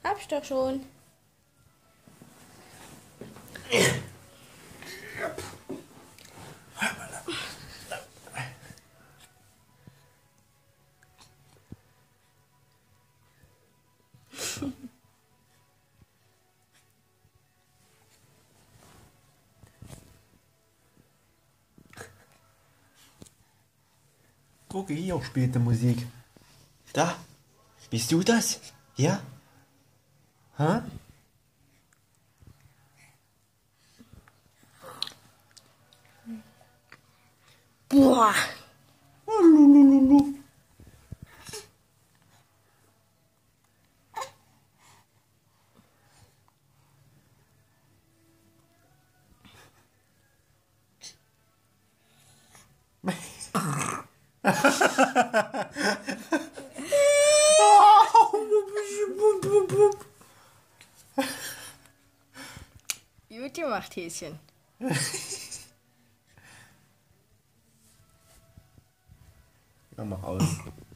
Hab ich doch schon. Gucke hier, spielt die Musik. Da, bist du das? Ja? Hä? Boah. Lulululu. Gut gemacht, Häschen. Ja, mach aus.